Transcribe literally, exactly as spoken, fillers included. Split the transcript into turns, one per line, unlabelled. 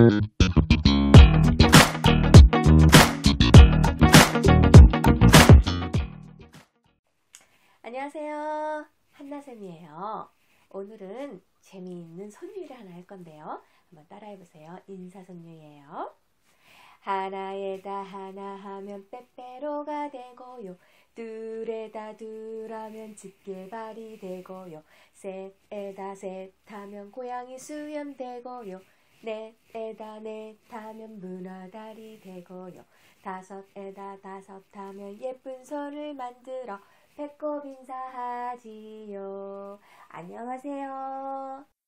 안녕하세요. 한나쌤이에요. 오늘은 재미있는 손유를 하나 할 건데요. 한번 따라해보세요. 인사손유예요. 하나에다 하나 하면 빼빼로가 되고요. 둘에다 둘 하면 집게발이 되고요. 셋에다 셋 하면 고양이 수염 되고요. 넷에다 넷 하면 문어다리 되고요. 다섯에다 다섯 하면 예쁜 손을 만들어 배꼽 인사하지요. 안녕하세요.